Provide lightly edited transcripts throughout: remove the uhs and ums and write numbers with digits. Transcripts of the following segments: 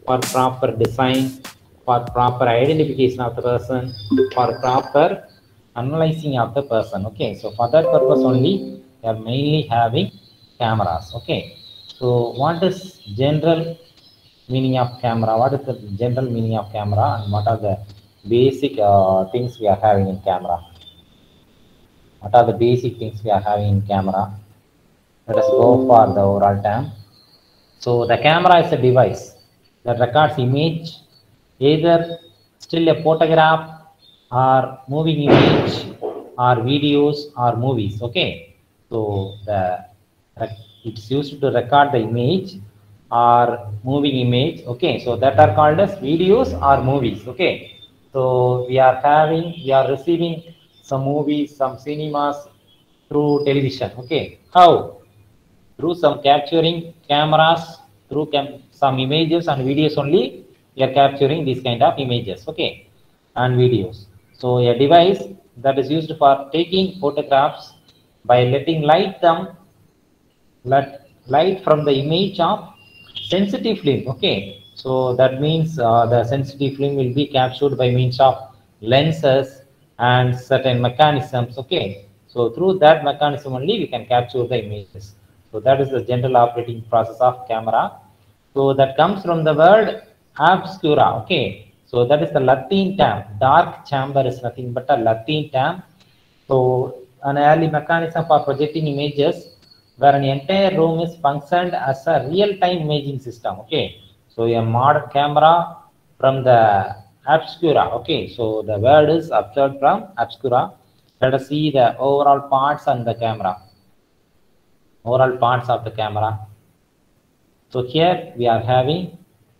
for proper design, for proper identification of the person, for proper analyzing of the person. Okay, so for that purpose only we are mainly having cameras. Okay, so what is general meaning of camera? What is the general meaning of camera, and what are the basic things we are having in camera? What are the basic things we are having in camera? Let us go for the overall term. So the camera is a device that records image, either still a photograph or moving image or videos or movies. Okay, so it's used to record the image or moving image. Okay, so that are called as videos or movies. Okay, so we are receiving some movies, some cinemas through television. Okay, how? Through some capturing cameras, through some images and videos only, we are capturing these kind of images, okay, and videos. So a device that is used for taking photographs by letting light from the image of sensitive film. Okay, so that means the sensitive film will be captured by means of lenses and certain mechanisms. Okay, so through that mechanism only we can capture the images. So that is the general operating process of camera. So that comes from the word obscura. Okay, so that is the Latin term. Dark chamber is nothing but a Latin term. So an early mechanism for projecting images where an entire room is functioned as a real-time imaging system. Okay, so a modern camera from the obscura. Okay, so the word is observed from obscura. Let us see the overall parts on the camera. Overall parts of the camera. So here we are having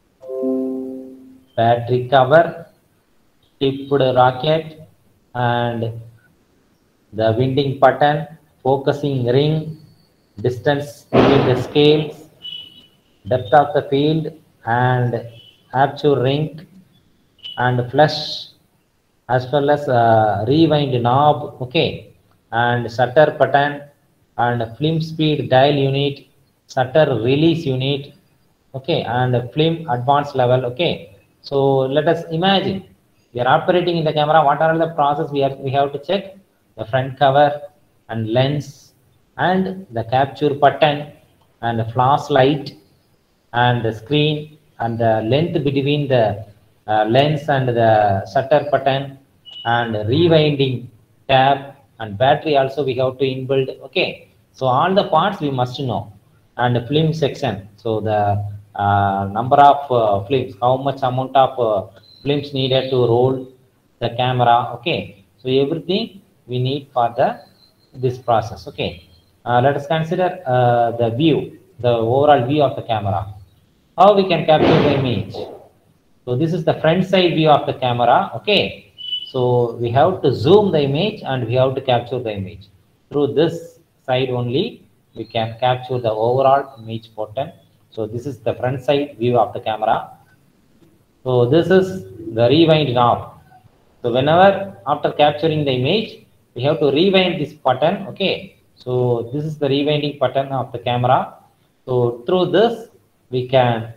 battery cover, tipped rocket, and the winding button, focusing ring, distance between the scales, depth of the field, and aperture ring, and flush, as well as rewind knob. Okay, and shutter button, and film speed dial unit, shutter release unit. Okay, and film advanced level. Okay, so let us imagine we are operating in the camera. What are the process we have to check? The front cover and lens and the capture button and the flashlight and the screen and the length between the lens and the shutter button and rewinding tab and battery also we have to inbuild. Okay, so all the parts we must know. And the film section, so the number of films, how much amount of films needed to roll the camera. Okay, so everything we need for this process. Okay, let us consider the view, the overall view of the camera. How we can capture the image? So this is the front side view of the camera. Okay, so we have to zoom the image and we have to capture the image. Through this side only we can capture the overall image pattern. So this is the front side view of the camera. So this is the rewind knob. So whenever after capturing the image, we have to rewind this button. Okay, so this is the rewinding button of the camera. So through this we can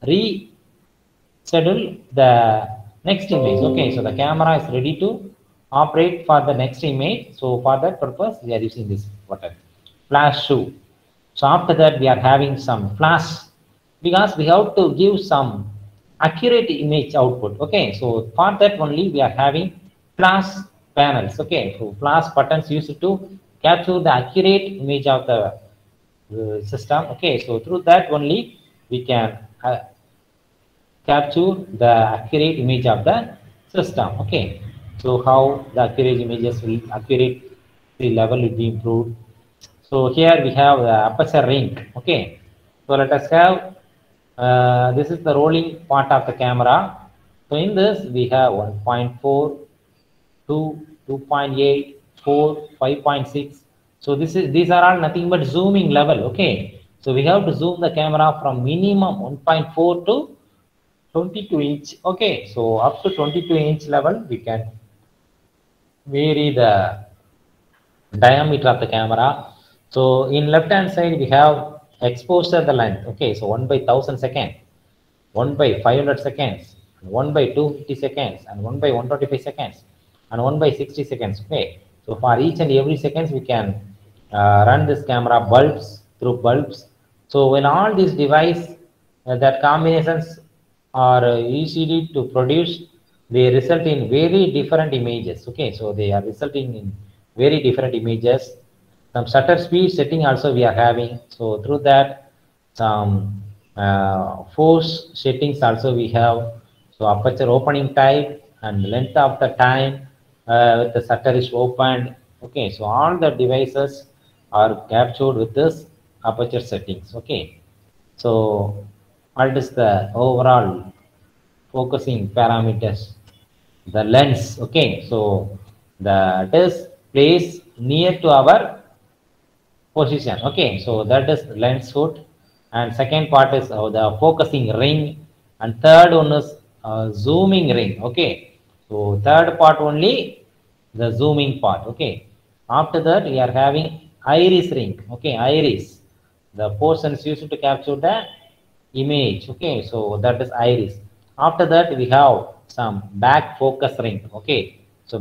reschedule the next image. Okay, so the camera is ready to operate for the next image. So for that purpose we are using this button. Flash show. So after that we are having some flash, because we have to give some accurate image output. Okay, so for that only we are having flash panels. Okay, so flash buttons used to capture the accurate image of the system. Okay, so through that only we can capture the accurate image of the system. Okay, so how the accurate images will accurate the level will be improved. So here we have the aperture ring. Okay, so let us have this is the rolling part of the camera. So in this we have 1.4, 2, 2.8, 4, 5.6. So these are all nothing but zooming level. Okay, so we have to zoom the camera from minimum 1.4 to 22 inch. Okay, so up to 22-inch level we can vary the diameter of the camera. So in left hand side we have exposure the length. Okay, so 1/1000 second. 1 by 500 seconds, 1 by 250 seconds, and 1 by 125 seconds, and 1 by 60 seconds. Okay, so for each and every seconds we can run this camera bulbs through bulbs. So when all these device that combinations are easily to produce, they result in very different images. Okay, so they are resulting in very different images. Some shutter speed setting also we are having. So through that, some force settings also we have. So aperture opening type and length of the time with the shutter is opened. Okay, so all the devices are captured with this aperture settings. Okay, so what is the overall focusing parameters? The lens. Okay, so the is placed near to our position. Okay, so that is lens hood, and second part is the focusing ring, and third one is zooming ring. Okay, so third part only the zooming part. Okay, after that we are having iris ring. Okay, iris, the portions used to capture the image. Okay, so that is iris. After that we have some back focus ring. Okay, so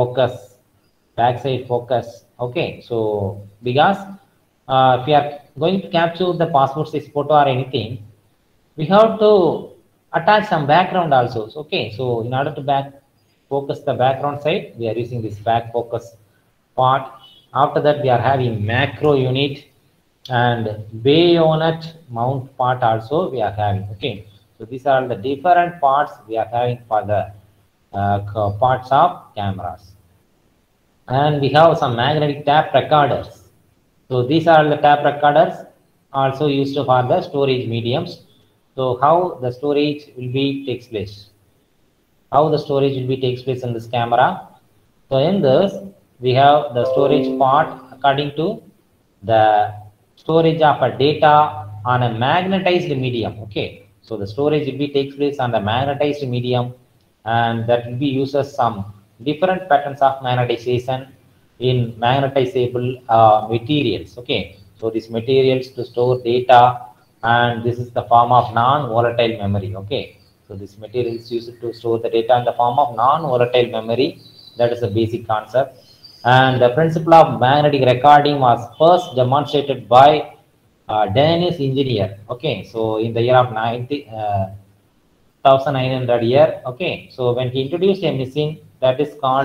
backside focus. Okay, so because if we are going to capture the passport size photo or anything, we have to attach some background also. So, okay, so in order to back focus the background side, we are using this back focus part. After that we are having macro unit and bayonet mount part also we are having. Okay, so these are the different parts we are having for the parts of cameras. And we have some magnetic tape recorders. So these are the tape recorders also used for the storage mediums. So how the storage will be takes place? How the storage will be takes place in this camera? So in this we have the storage part according to the storage of a data on a magnetized medium. Okay, so the storage will be takes place on the magnetized medium, and that will be uses some different patterns of magnetization in magnetizable materials. Okay, so these materials to store data, and this is the form of non-volatile memory. Okay, so this material is used to store the data in the form of non-volatile memory. That is the basic concept. And the principle of magnetic recording was first demonstrated by Danish engineer. Okay, so in the year of 1900 year. Okay, so when he introduced a machine that is called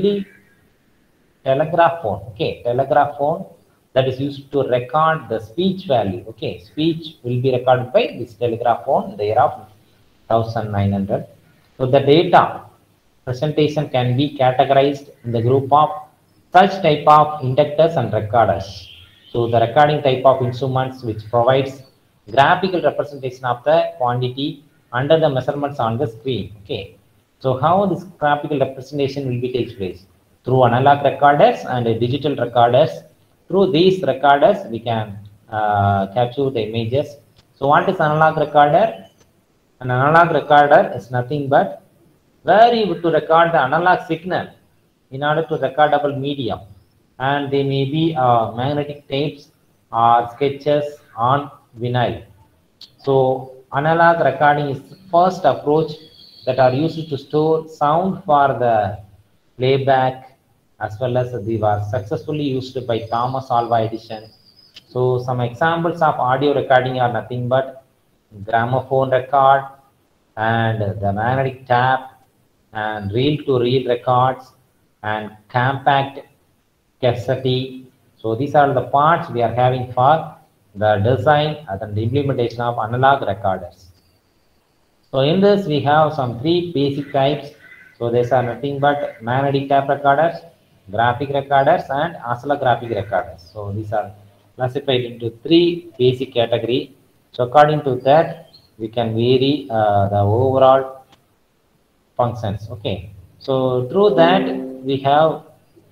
telegraph phone. Okay, telegraph phone that is used to record the speech value. Okay, speech will be recorded by this telegraph phone in the year of 1900. So the data presentation can be categorized in the group of such type of inductors and recorders. So the recording type of instruments which provides graphical representation of the quantity under the measurements on the screen. Okay, so how this graphical representation will be takes place? Through analog recorders and digital recorders. Through these recorders, we can capture the images. So what is analog recorder? An analog recorder is nothing but where you to record the analog signal in order to recordable medium, and they may be magnetic tapes or sketches on vinyl. So analog recording is the first approach that are used to store sound for the playback, as well as they were successfully used by Thomas Alva Edison. So some examples of audio recording are nothing but gramophone record and the magnetic tape and reel-to-reel records and compact cassette. So these are the parts we are having for the design and the implementation of analog recorders. So in this we have some three basic types. So these are nothing but magnetic tape recorders, graphic recorders, and oscillographic recorders. So these are classified into three basic categories. So according to that, we can vary the overall functions. Okay. So through that we have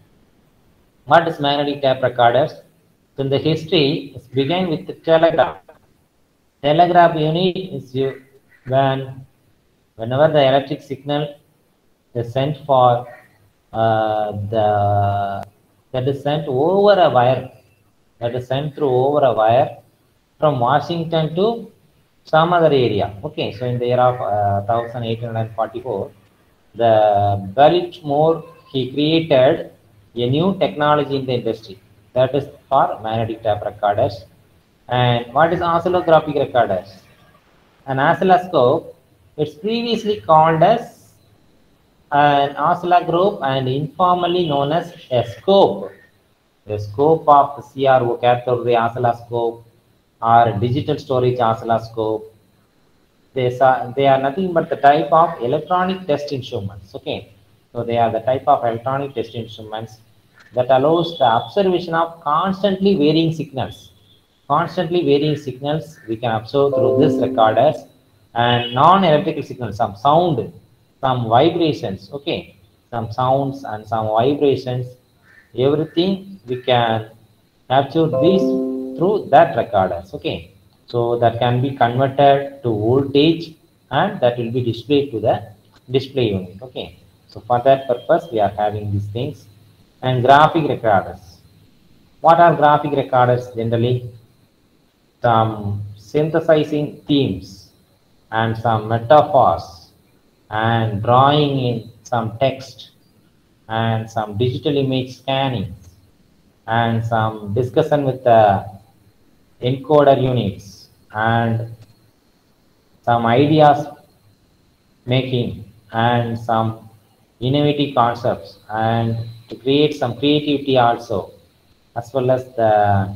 what is magnetic tape recorders. So in the history, it began with the telegraph. Telegraph unit is used whenever the electric signal is sent for that is sent over a wire, that is sent through over a wire from Washington to some other area. Okay, so in the year of 1844, the Baltimore, he created a new technology in the industry, that is for magnetic tape recorders. And what is oscillographic recorders? An oscilloscope, it's previously called as an oscilloscope and informally known as a scope. The scope of the CRO, cathode ray oscilloscope, or digital storage oscilloscope, they are nothing but the type of electronic test instruments. Okay, so they are the type of electronic test instruments that allows the observation of constantly varying signals. Constantly varying signals we can observe through this recorders, and non-electrical signals, some sound, some vibrations. Okay, some sounds and some vibrations, everything we can capture these through that recorders. Okay, so that can be converted to voltage and that will be displayed to the display unit. Okay, so for that purpose we are having these things. And graphic recorders, what are graphic recorders? Generally some synthesizing themes and some metaphors and drawing in some text and some digital image scanning and some discussion with the encoder units and some ideas making and some innovative concepts, and to create some creativity also, as well as the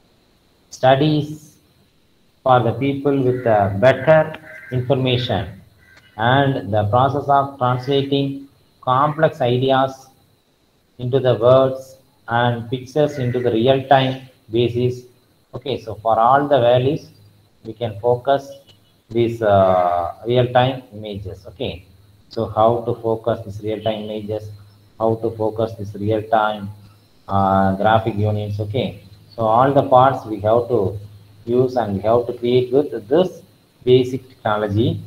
studies for the people with better information, and the process of translating complex ideas into the words and pictures into the real-time basis. Okay, so for all the values, we can focus these real-time images. Okay, so how to focus these real-time images, how to focus this real-time graphic units. Okay, so all the parts we have to use and we have to create with this basic technology.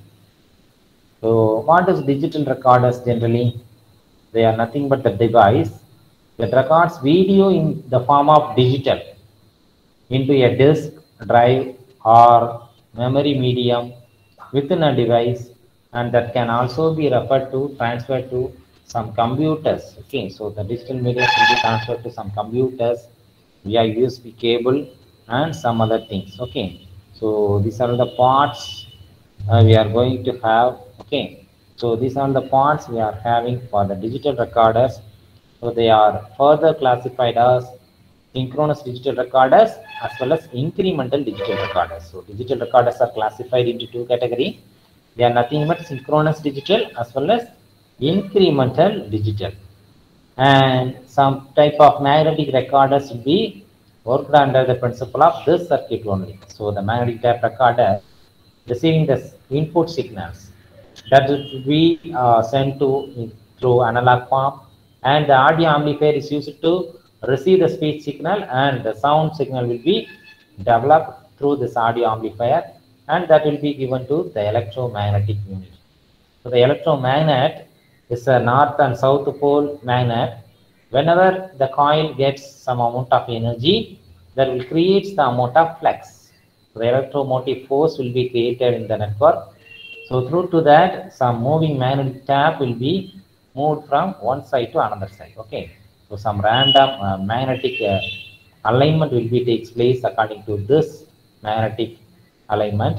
So what is digital recorders? Generally they are nothing but the device that records video in the form of digital into a disk, drive, or memory medium within a device, and that can also be referred to, transferred to some computers. Okay, so the digital media will be transferred to some computers via USB cable and some other things. Okay, so these are the parts we are going to have. Okay, so these are the parts we are having for the digital recorders. So they are further classified as synchronous digital recorders as well as incremental digital recorders. So digital recorders are classified into two categories. They are nothing but synchronous digital as well as incremental digital. And some type of magnetic recorders will be worked under the principle of this circuit only. So the magnetic tape recorder receiving the input signals that will be sent to through analog form, and the audio amplifier is used to receive the speech signal, and the sound signal will be developed through this audio amplifier, and that will be given to the electromagnetic unit. So the electromagnet is a north and south pole magnet. Whenever the coil gets some amount of energy, that will create the amount of flux. So the electromotive force will be created in the network. So through to that, some moving magnetic tape will be moved from one side to another side. Okay. So some random magnetic alignment will be takes place according to this magnetic alignment.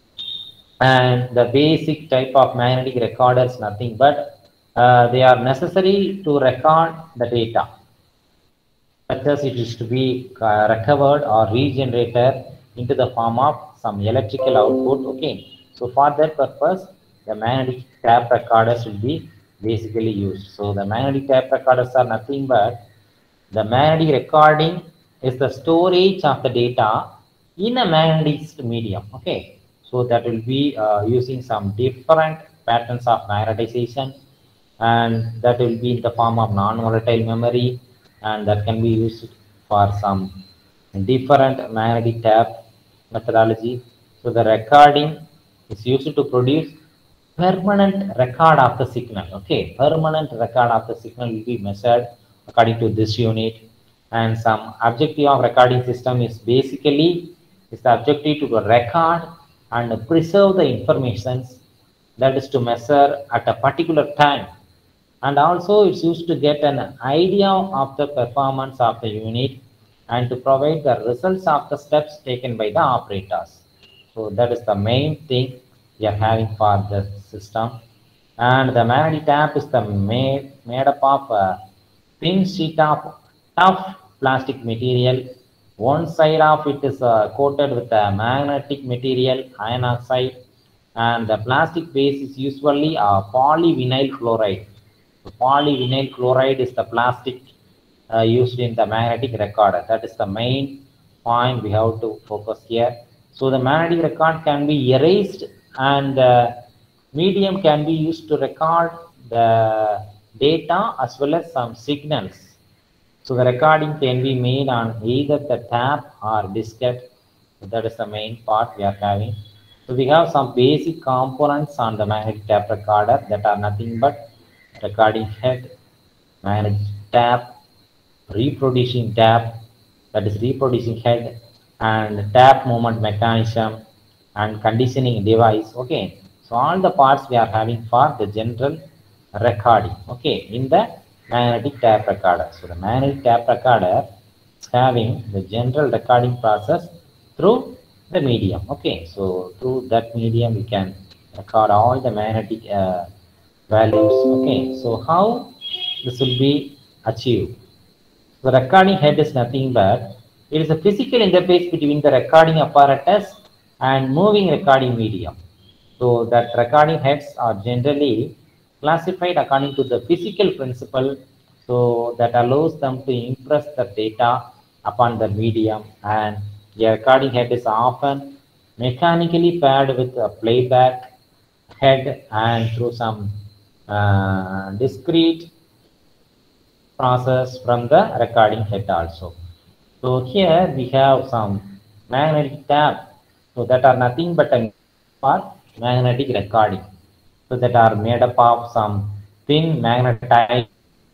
And the basic type of magnetic recorder is nothing but they are necessary to record the data, such as it is to be recovered or regenerated into the form of some electrical output. Okay, so for that purpose the magnetic tape recorders will be basically used. So the magnetic tape recorders are nothing but the magnetic recording is the storage of the data in a magnetic medium. Okay, so that will be using some different patterns of magnetization, and that will be in the form of non-volatile memory, and that can be used for some different magnetic tape methodology. So the recording is used to produce permanent record of the signal. Okay, permanent record of the signal will be measured according to this unit. And some objective of recording system is basically is the objective to record and preserve the information, that is to measure at a particular time, and also it's used to get an idea of the performance of the unit and to provide the results of the steps taken by the operators. So that is the main thing we are having for the system. And the magnetic tap is the made up of a thin sheet of tough plastic material. One side of it is coated with a magnetic material, iron oxide, and the plastic base is usually a polyvinyl chloride. So polyvinyl chloride is the plastic used in the magnetic recorder. That is the main point we have to focus here. So the magnetic record can be erased, and the medium can be used to record the data as well as some signals. So the recording can be made on either the tap or diskette. So that is the main part we are having. So we have some basic components on the magnetic tap recorder that are nothing but recording head, magnetic tap, reproducing tap, that is reproducing head, and tap movement mechanism and conditioning device. Okay, so all the parts we are having for the general recording, okay, in the magnetic tap recorder. So the magnetic tap recorder is having the general recording process through the medium. Okay, so through that medium we can record all the magnetic values. Okay, so how this will be achieved? The recording head is nothing but it is a physical interface between the recording apparatus and moving recording medium. So that recording heads are generally classified according to the physical principle, so that allows them to impress the data upon the medium, and the recording head is often mechanically paired with a playback head and through some discrete process from the recording head also. So here we have some magnetic tap, so that are nothing but a for magnetic recording. So that are made up of some thin magnetite,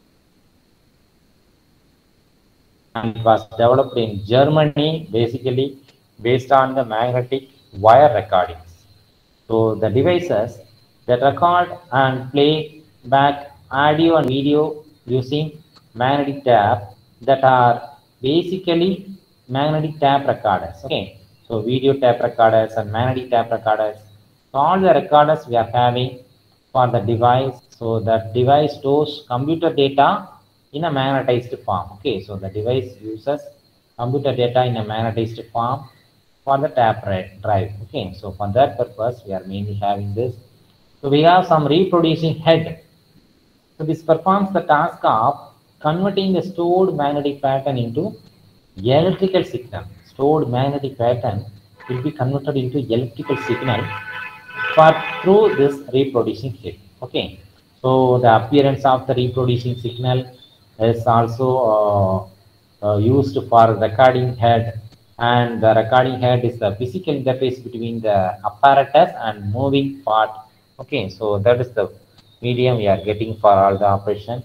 and it was developed in Germany basically based on the magnetic wire recordings. So the devices that record and play back audio and video using magnetic tap, that are basically magnetic tap recorders. Okay, so video tap recorders and magnetic tap recorders. So all the recorders we are having for the device. So that device stores computer data in a magnetized form. Okay, so the device uses computer data in a magnetized form for the tap drive. Okay, so for that purpose we are mainly having this. So we have some reproducing head. So this performs the task of converting the stored magnetic pattern into electrical signal. Stored magnetic pattern will be converted into electrical signal for through this reproducing head. Okay, so the appearance of the reproducing signal is also used for recording head, and the recording head is the physical interface between the apparatus and moving part. Okay, so that is the medium we are getting for all the operation.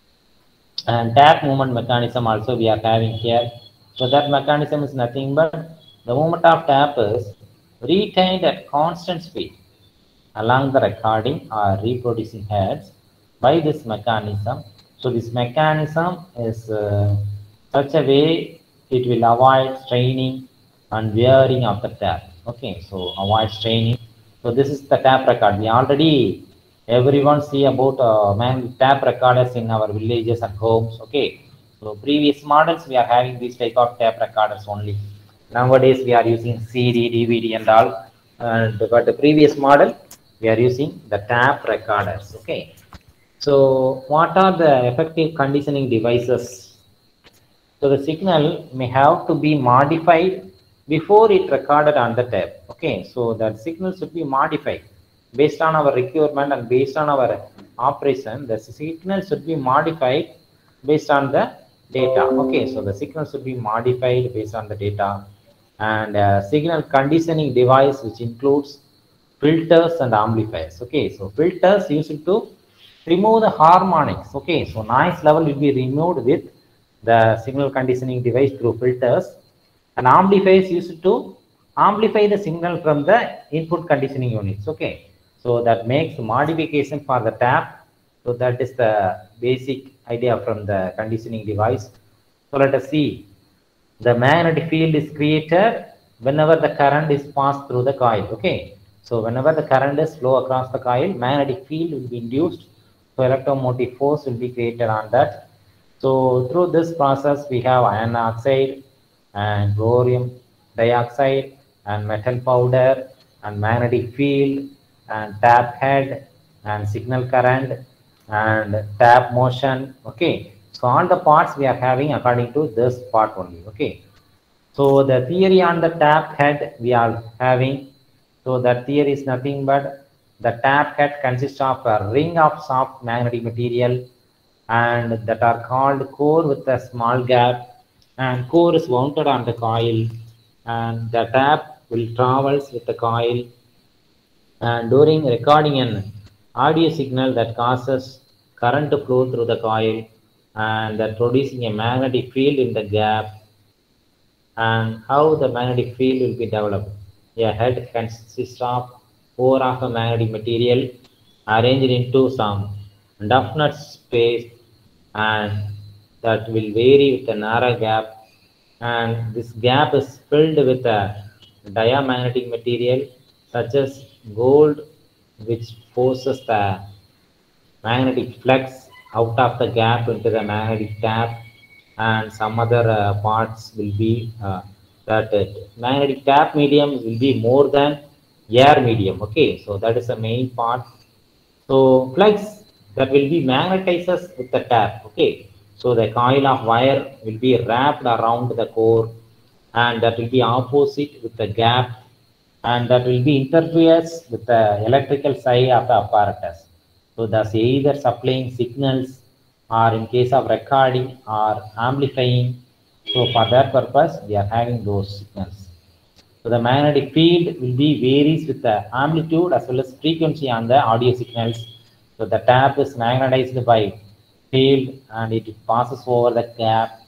And tap movement mechanism also we are having here. So that mechanism is nothing but the movement of tap is retained at constant speed along the recording or reproducing heads by this mechanism. So this mechanism is such a way it will avoid straining and wearing of the tap. Okay, so avoid straining. So this is the tap record. We already everyone see about tap recorders in our villages and homes. Okay, so previous models we are having this type of tap recorders only. Nowadays we are using CD, DVD and all, but the previous model we are using the tap recorders. Okay, so what are the effective conditioning devices? So the signal may have to be modified before it recorded on the tape. Okay, so that signal should be modified based on our requirement and based on our operation. The signal should be modified based on the data. Okay, so the signal should be modified based on the data, and signal conditioning device which includes filters and amplifiers. Okay, so filters used to remove the harmonics. Okay, so noise level will be removed with the signal conditioning device through filters, and amplifiers used to amplify the signal from the input conditioning units. Okay, so that makes modification for the tap. So that is the basic idea from the conditioning device. So let us see. The magnetic field is created whenever the current is passed through the coil. Okay, so whenever the current is flow across the coil, magnetic field will be induced, so electromotive force will be created on that. So through this process we have iron oxide and barium dioxide and metal powder and magnetic field and tap head and signal current and tap motion. Okay, so all the parts we are having according to this part only. Okay, so the theory on the tap head we are having. So that theory is nothing but the tap head consists of a ring of soft magnetic material and that are called core with a small gap, and core is mounted on the coil and the tap will travels with the coil, and during recording an audio signal that causes current to flow through the coil and that producing a magnetic field in the gap. And how the magnetic field will be developed. A head consists of core of a magnetic material arranged into some definite space, and that will vary with a narrow gap, and this gap is filled with a diamagnetic material such as gold, which forces the magnetic flux out of the gap into the magnetic tap, and some other parts will be that magnetic tap medium will be more than air medium. Okay, so that is the main part. So flux that will be magnetizes with the tap. Okay, so the coil of wire will be wrapped around the core, and that will be opposite with the gap, and that will be interferes with the electrical side of the apparatus. So thus either supplying signals or in case of recording or amplifying. So for that purpose we are having those signals. So the magnetic field will be varies with the amplitude as well as frequency on the audio signals. So the tap is magnetized by field and it passes over the gap,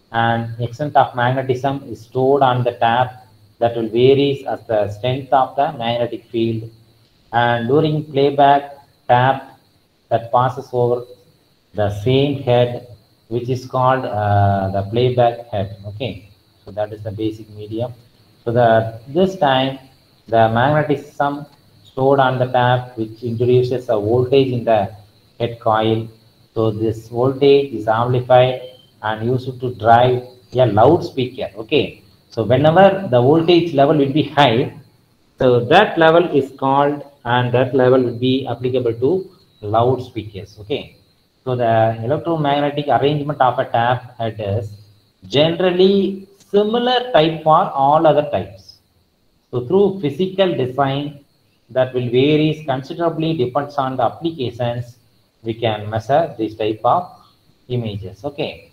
and extent of magnetism is stored on the tap that will varies as the strength of the magnetic field. And during playback, tap that passes over the same head, which is called the playback head. Okay, so that is the basic medium. So this time the magnetism stored on the tap, which introduces a voltage in the head coil. So this voltage is amplified and used to drive a loudspeaker. Okay, so whenever the voltage level will be high, so that level is called, and that level will be applicable to loudspeakers. Okay, so the electromagnetic arrangement of a tap head is generally similar type for all other types. So through physical design that will varies considerably depends on the applications, we can measure this type of images. Okay,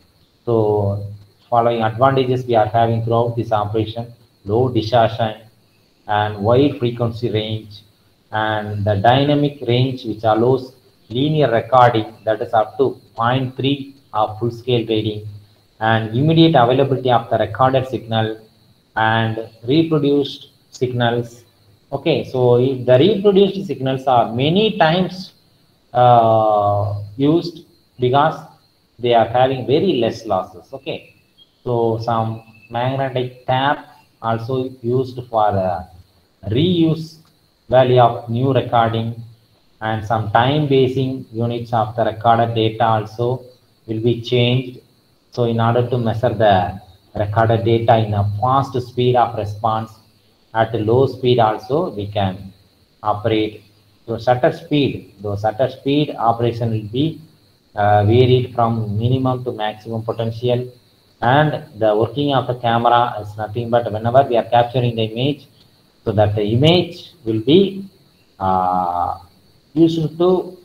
so following advantages we are having throughout this operation: low distortion and wide frequency range, and the dynamic range which allows linear recording, that is up to 0.3 of full scale reading, and immediate availability of the recorded signal and reproduced signals. Okay, so if the reproduced signals are many times used because they are having very less losses. Okay, so some magnetic tap also used for reuse value of new recording, and some time basing units of the recorded data also will be changed. So in order to measure the recorded data in a fast speed of response, at a low speed also we can operate. So shutter speed, though shutter speed operation will be varied from minimum to maximum potential, and the working of the camera is nothing but whenever we are capturing the image, so that the image will be used to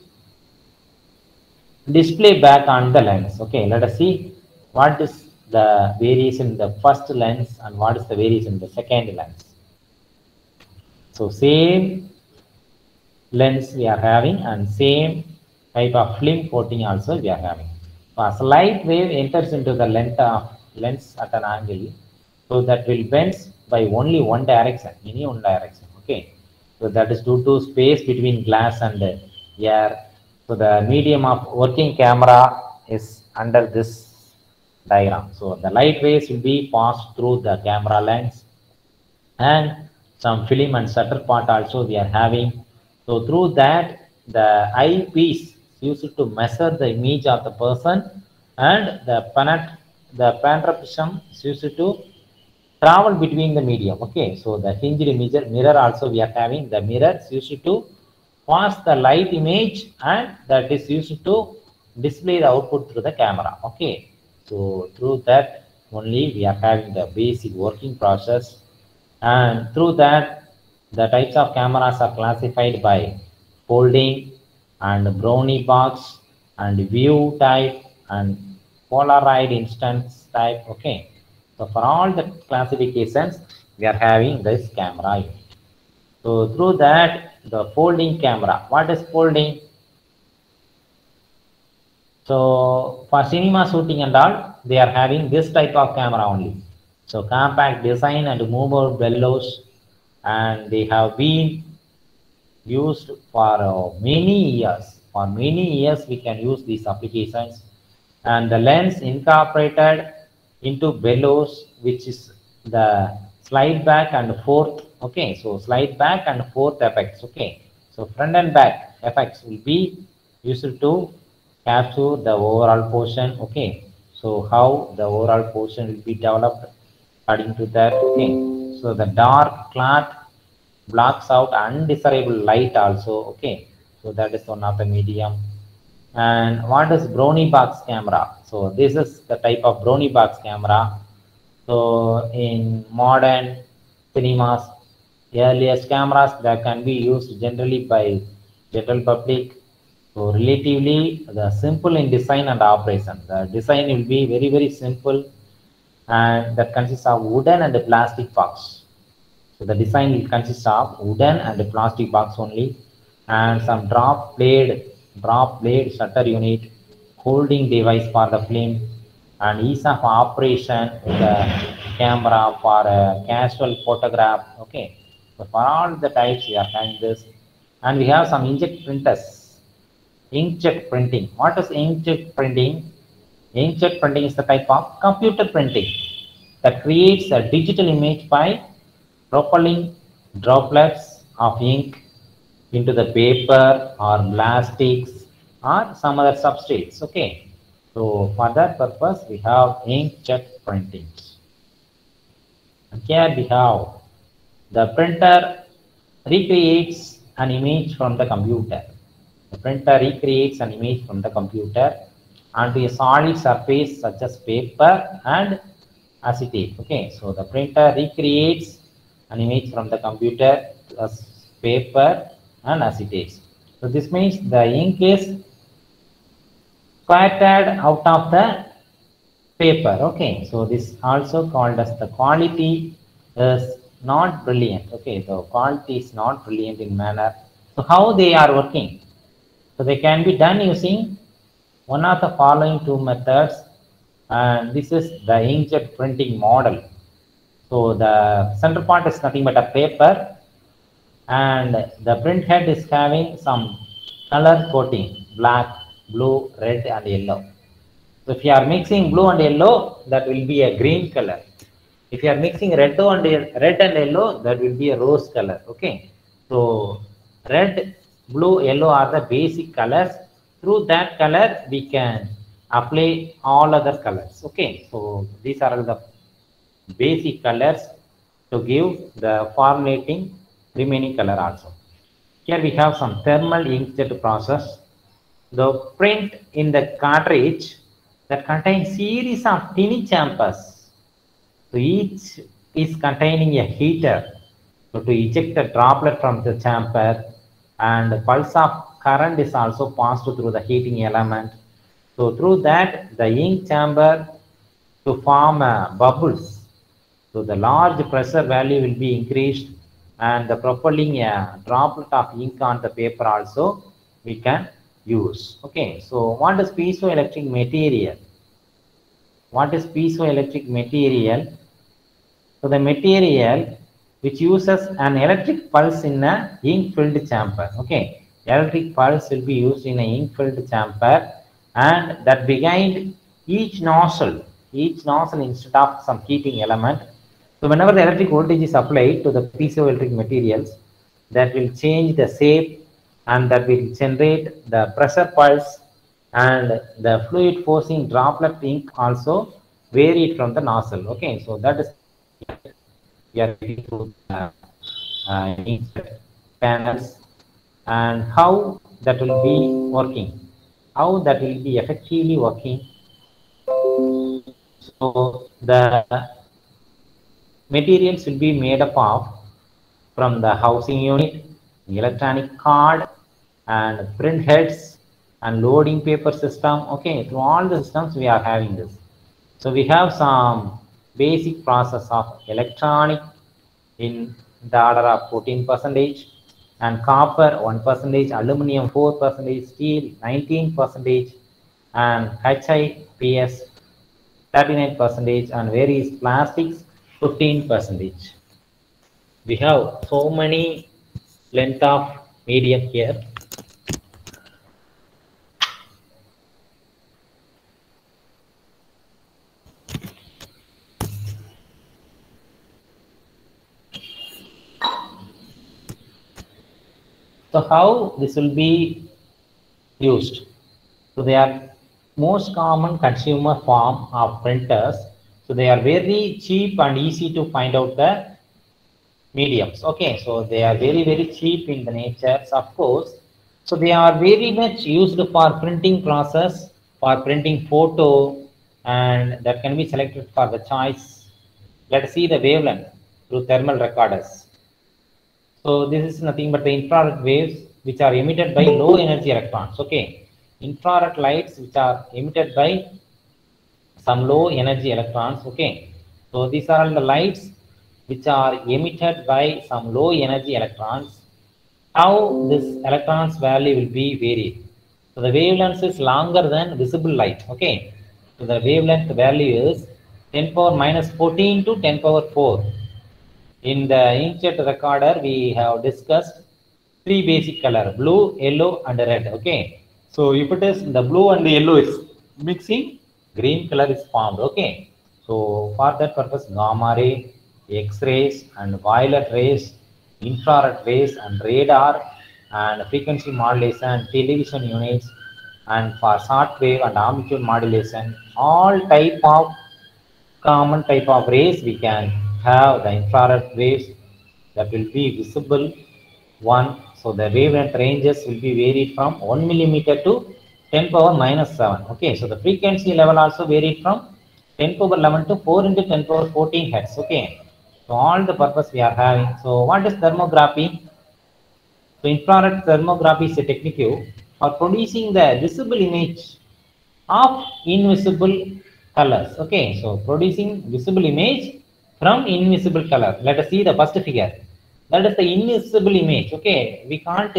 display back on the lens. Okay, let us see what is the variation in the first lens and what is the variation in the second lens. So same lens we are having and same type of film coating also we are having. So as light wave enters into the lens at an angle, so that will bend by only one direction, any one direction. Okay, so that is due to space between glass and air. So the medium of working camera is under this diagram. So the light rays will be passed through the camera lens and some film and shutter part also we are having. So through that, the eyepiece used to measure the image of the person, and the pentaprism is used to travel between the medium. Okay, so the hinged mirror also we are having. The mirror is used to pass the light image, and that is used to display the output through the camera. Okay, so through that only we are having the basic working process, and through that the types of cameras are classified by folding and brownie box and view type and polaroid instance type. Okay, so for all the classifications we are having this camera unit. So through that, the folding camera, what is folding? So for cinema shooting and all, they are having this type of camera only. So compact design and movable bellows, and they have been used for many years. For many years, we can use these applications, and the lens incorporated into bellows, which is the slide back and forth. Okay, so slide back and forth effects. Okay, so front and back effects will be used to capture the overall portion. Okay, so how the overall portion will be developed according to that. Okay, so the dark cloth blocks out undesirable light also. Okay, so that is one of the medium. And what is brownie box camera? So this is the type of brownie box camera. So in modern cinemas, earliest cameras that can be used generally by general public. So relatively the simple in design and operation. The design will be very simple, and that consists of wooden and plastic box. So the design will consist of wooden and plastic box only, and some drop blade shutter unit, holding device for the film, and ease of operation with the camera for a casual photograph. Okay, so for all the types we are having this, and we have some inkjet printers. Inkjet printing. What is inkjet printing? Inkjet printing is the type of computer printing that creates a digital image by propelling droplets of ink into the paper or plastics or some other substrates. Okay, so for that purpose we have inkjet printing. And here we have the printer recreates an image from the computer. The printer recreates an image from the computer onto a solid surface such as paper and acetate. Okay, so the printer recreates an image from the computer as paper and acetate. So this means the ink is squirted out of the paper. Okay, so this also called as the quality is not brilliant. Okay, so quality is not brilliant in manner. So how they are working? So they can be done using one of the following two methods, and this is the inkjet printing model. So the center part is nothing but a paper, and the print head is having some color coating, black, blue, red and yellow. So if you are mixing blue and yellow, that will be a green color. If you are mixing red and yellow, that will be a rose color. Okay, so red, blue, yellow are the basic colors. Through that color we can apply all other colors. Okay, so these are the basic colors to give the formulating remaining color also. Here we have some thermal inkjet process. The print in the cartridge that contains series of tiny chambers. So each is containing a heater. So to eject a droplet from the chamber, and the pulse of current is also passed through the heating element. So through that the ink chamber to form bubbles. So the large pressure value will be increased, and the propelling a droplet of ink on the paper also we can use. Okay, so what is piezoelectric material? What is piezoelectric material? So the material which uses an electric pulse in a ink-filled chamber. Okay, electric pulse will be used in a ink-filled chamber, and that behind each nozzle instead of some heating element. So whenever the electric voltage is applied to the piezoelectric materials, that will change the shape and that will generate the pressure pulse, and the fluid forcing droplet ink also varied from the nozzle. Okay, so that is we are getting through the inkjet panels, and how that will be working, how that will be effectively working. So the materials will be made up of from the housing unit, electronic card, and print heads and loading paper system. Okay, through all the systems we are having this. So we have some basic process of electronic in the order of 14%, and copper 1%, aluminum 4%, steel 19%, and HIPS 39%, and various plastics 15%. We have so many length of medium here. So how this will be used? So they are most common consumer form of printers. So they are very cheap and easy to find out the mediums. Okay, so they are very cheap in the nature, of course. So they are very much used for printing process, for printing photo, and that can be selected for the choice. Let's see the wavelength through thermal recorders. So this is nothing but the infrared waves which are emitted by low energy electrons. Okay, infrared lights which are emitted by some low energy electrons. Okay, so these are all the lights which are emitted by some low energy electrons. How this electrons value will be varied. So the wavelength is longer than visible light. Okay, so the wavelength value is 10 power minus 14 to 10 power 4. In the inkjet recorder, we have discussed three basic color: blue, yellow, and red. Okay, so if it is the blue and the yellow is mixing, green color is formed. Okay, so for that purpose, gamma ray, X-rays, and violet rays, infrared rays, and radar, and frequency modulation, television units, and for short wave and amplitude modulation, all type of common type of rays we can have the infrared waves that will be visible one. So the wavelength ranges will be varied from 1 millimeter to 10 power minus 7. Okay, so the frequency level also varied from 10 power 11 to 4 into 10 power 14 hertz. Okay, so all the purpose we are having. So what is thermography? So infrared thermography is a technique for producing the visible image of invisible colors. Okay, so producing visible image from invisible color. Let us see the first figure. That is the invisible image. Okay, we can't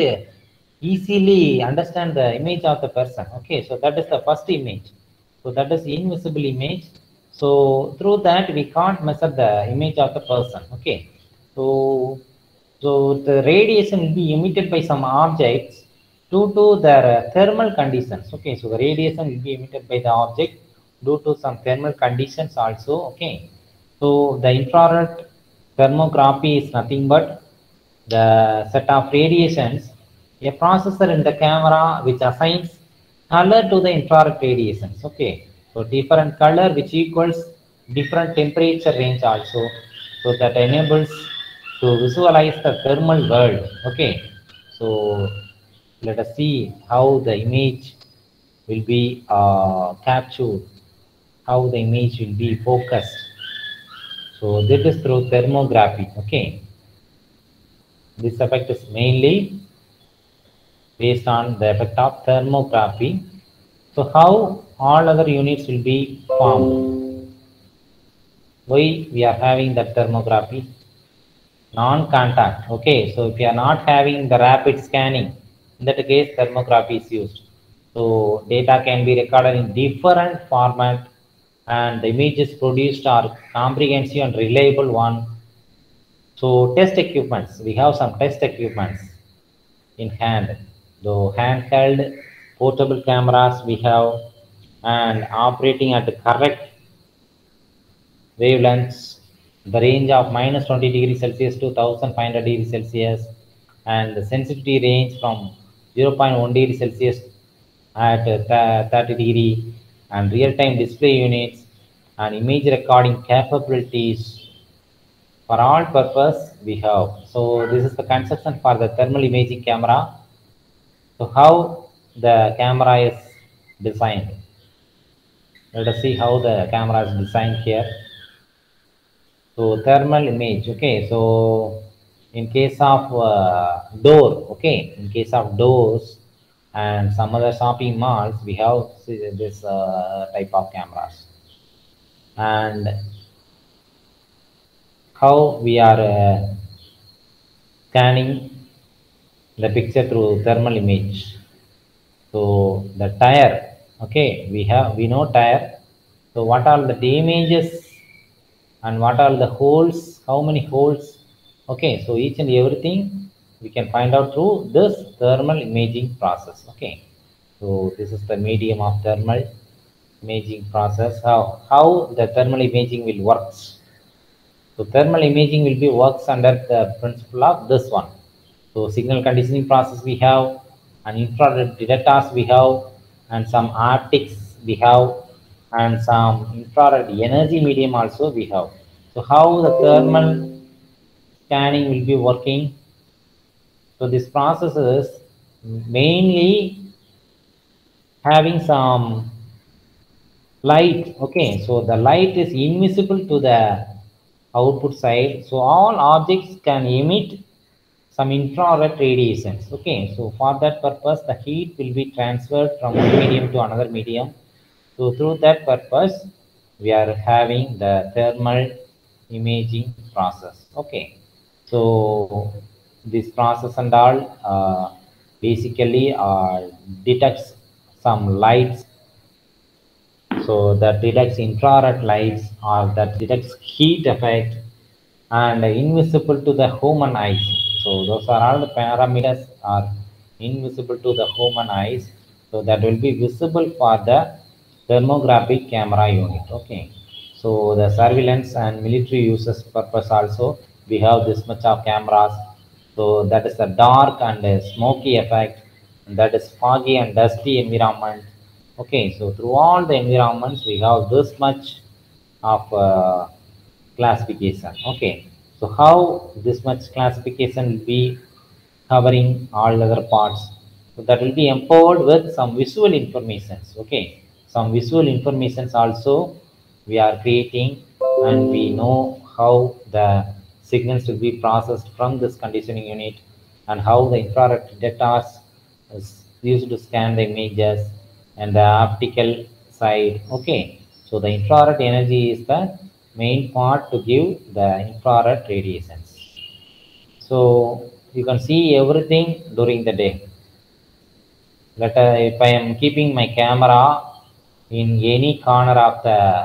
easily understand the image of the person. Okay, so that is the first image. So that is invisible image. So through that we can't measure the image of the person. Okay, so the radiation will be emitted by some objects due to their thermal conditions. Okay, so the radiation will be emitted by the object due to some thermal conditions also. Okay, so the infrared thermography is nothing but the set of radiations, a processor in the camera which assigns color to the infrared radiations. Okay, so different color which equals different temperature range also, so that enables to visualize the thermal world. Okay, so let us see how the image will be captured, how the image will be focused. So this is through thermography. Okay, this effect is mainly based on the effect of thermography. So how all other units will be formed? Why we are having that thermography? Non-contact. Okay, so if you are not having the rapid scanning, in that case thermography is used. So data can be recorded in different format and the images produced are comprehensive and reliable one. So test equipments, we have some test equipments in hand. The handheld portable cameras we have and operating at the correct wavelengths, the range of minus 20 degrees Celsius to 1500 degrees Celsius, and the sensitivity range from 0.1 degree Celsius at 30 degree, and real-time display units and image recording capabilities for all purpose we have. So this is the conception for the thermal imaging camera. So how the camera is designed? Let us see how the camera is designed here. So thermal image, okay. So in case of door, okay, in case of doors and some other shopping malls, we have this type of cameras. And how we are scanning the picture through thermal image. So the tire, okay, we know tire. So what are the damages and what are the holes, how many holes? Okay, so each and everything we can find out through this thermal imaging process. Okay, so this is the medium of thermal imaging process. How the thermal imaging will works? So thermal imaging will be works under the principle of this one. So signal conditioning process we have, and infrared detectors we have, and some optics we have, and some infrared energy medium also we have. So how the thermal scanning will be working? So this process is mainly having some light. Okay, so the light is invisible to the output side. So all objects can emit some infrared radiations. Okay, so for that purpose, the heat will be transferred from one medium to another medium. So through that purpose, we are having the thermal imaging process. Okay, so this process and all basically detects some lights, so that detects infrared lights or that detects heat effect and invisible to the human eyes. So those are all the parameters are invisible to the human eyes. So that will be visible for the thermographic camera unit. Okay. So the surveillance and military uses purpose also we have this much of cameras. So that is the dark and smoky effect. And that is foggy and dusty environment. Okay. So through all the environments we have this much of classification. Okay, so how this much classification will be covering all other parts? So that will be empowered with some visual informations. Okay, some visual informations also we are creating, and we know how the signals will be processed from this conditioning unit, and how the infrared detectors is used to scan the images, and the optical side. Okay, so the infrared energy is the main part to give the infrared radiations. So you can see everything during the day. If I am keeping my camera in any corner of the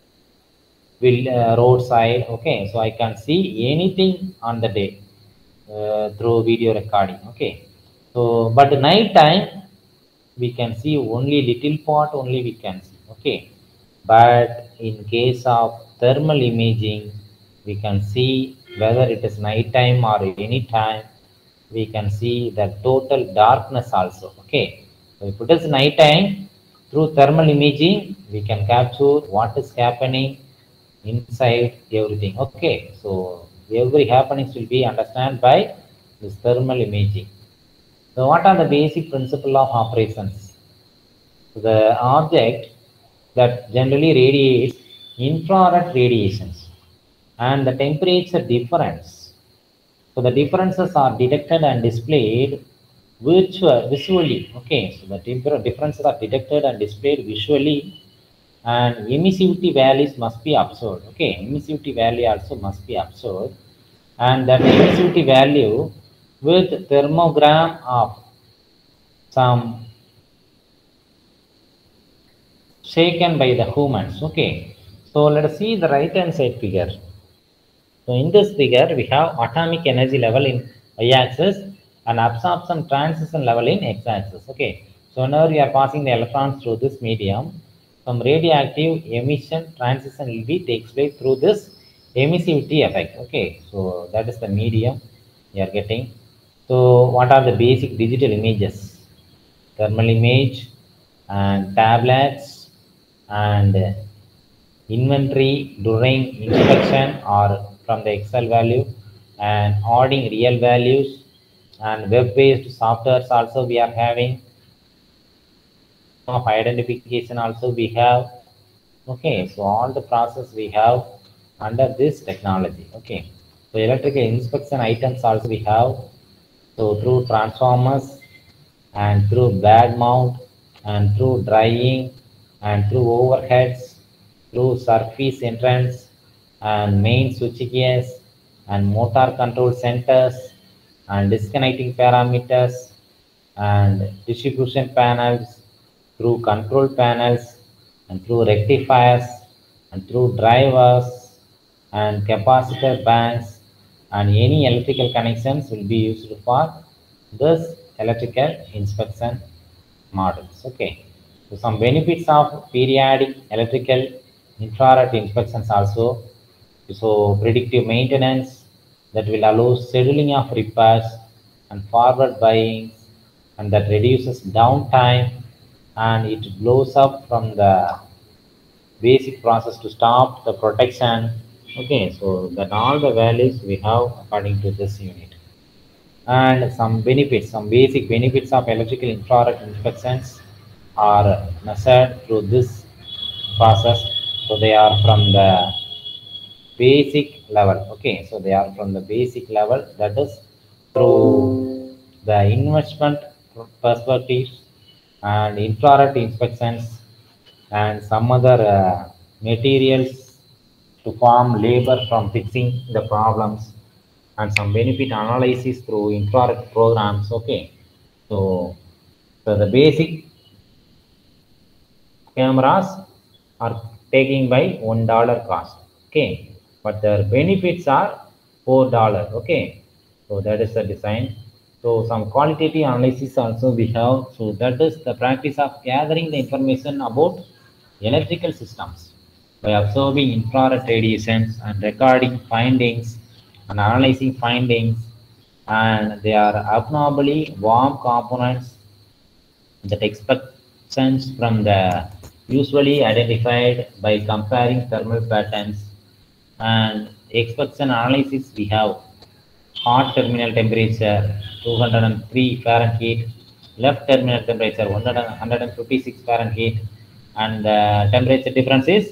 roadside, okay, so I can see anything on the day through video recording. Okay, so but night time we can see only little part only we can see. Okay, but in case of thermal imaging we can see whether it is night time or any time, we can see the total darkness also. Okay, so if it is night time, through thermal imaging we can capture what is happening inside everything. Okay, so every happenings will be understood by this thermal imaging. So what are the basic principle of operations? The object that generally radiates infrared radiations and the temperature difference. So the differences are detected and displayed visually. Okay, so the differences are detected and displayed visually, and emissivity values must be observed. Okay, emissivity value also must be observed, and that emissivity value with thermogram of some shaken by the humans. Okay, so let us see the right hand side figure. So in this figure, we have atomic energy level in y-axis and absorption transition level in x-axis. Okay, so whenever you are passing the electrons through this medium, some radioactive emission transition will be takes place through this emissivity effect. Okay, so that is the medium you are getting. So what are the basic digital images? Thermal image and tablets and inventory during inspection or from the Excel value and adding real values and web-based softwares also we are having of identification also we have. Okay, so all the process we have under this technology. Okay, so electrical inspection items also we have. So through transformers and through bad mount and through drying and through overheads, through surface entrance and main switch gears and motor control centers and disconnecting parameters and distribution panels, through control panels and through rectifiers and through drivers and capacitor banks and any electrical connections will be used for this electrical inspection models. Okay, so some benefits of periodic electrical infrared inspections also. So predictive maintenance that will allow scheduling of repairs and forward buying and that reduces downtime and it blows up from the basic process to stop the protection. Okay, so that all the values we have according to this unit. And some benefits, some basic benefits of electrical infrared inspections are measured through this process. So they are from the basic level. Okay, so they are from the basic level, that is through the investment perspectives and infrared inspections and some other materials to form labor from fixing the problems and some benefit analysis through infrared programs. Okay, so the basic cameras are taking by $1 cost. Okay, but their benefits are $4. Okay, so that is the design. So some qualitative analysis also we have. So that is the practice of gathering the information about electrical systems by observing infrared radiations and recording findings and analyzing findings, and they are abnormally warm components that expectations from the usually identified by comparing thermal patterns and expectation analysis. We have hot terminal temperature 203 Fahrenheit, left terminal temperature 156 Fahrenheit, and the temperature difference is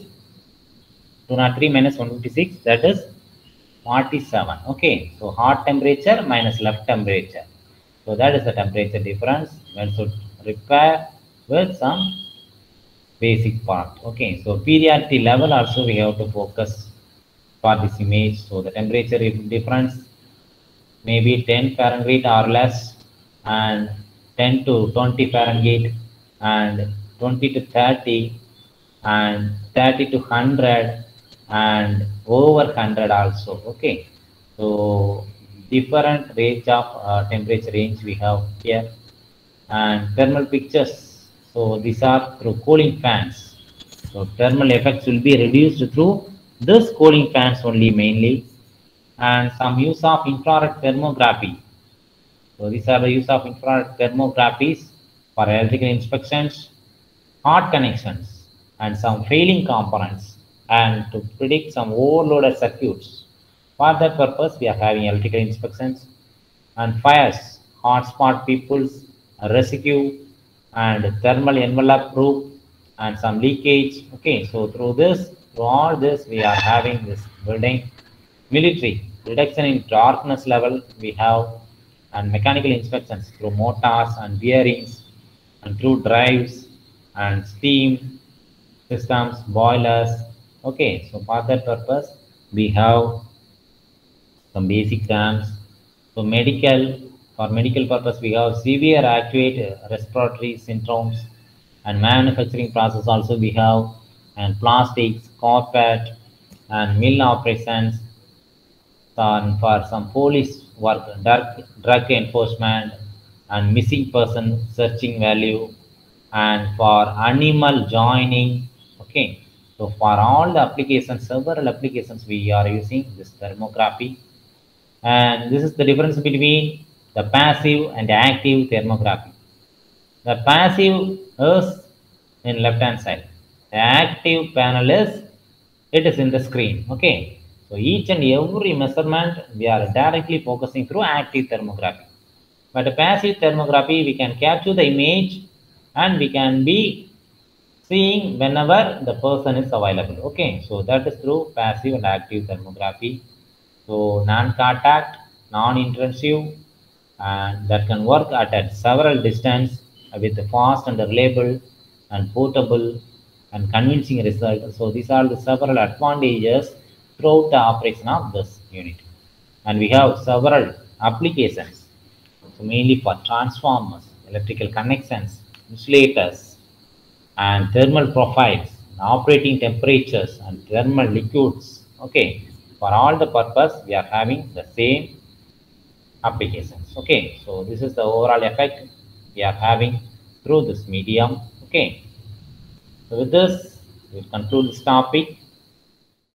203 minus 156, that is 47. Okay, so hot temperature minus left temperature, so that is the temperature difference. When should repair with some basic part. Okay, so periodicity level also we have to focus for this image. So the temperature difference may be 10 Fahrenheit or less, and 10 to 20 Fahrenheit, and 20 to 30, and 30 to 100, and over 100 also. Okay, so different range of temperature range we have here. And thermal pictures, so these are through cooling fans. So thermal effects will be reduced through this cooling fans only mainly. And some use of infrared thermography. So these are the use of infrared thermographies for electrical inspections, hot connections, and some failing components, and to predict some overloaded circuits. For that purpose, we are having electrical inspections. And fires, hotspot peoples, residue, and thermal envelope proof, and some leakage. Okay, so through all this, we are having this building. Military, reduction in darkness level we have, and mechanical inspections through motors and bearings, and through drives and steam systems, boilers. Okay, so for that purpose, we have some basic terms. So medical, for medical purpose, we have severe acute respiratory syndromes and manufacturing process also we have, and plastics, carpet, and mill operations, and for some police work, drug enforcement, and missing person searching value, and for animal joining. Okay, so for all the applications, several applications, we are using this thermography. And this is the difference between the passive and active thermography. The passive is in left hand side. The active panel is, it is in the screen. Okay, so each and every measurement we are directly focusing through active thermography. But a passive thermography, we can capture the image and we can be seeing whenever the person is available. Okay, so that is through passive and active thermography. So non-contact, non-intrusive, and that can work at several distance with fast and reliable and portable and convincing result. So these are the several advantages throughout the operation of this unit. And we have several applications, so mainly for transformers, electrical connections, insulators, and thermal profiles, and operating temperatures, and thermal liquids. Okay, for all the purpose we are having the same applications. Okay, so this is the overall effect we are having through this medium. Okay, so with this we'll conclude this topic.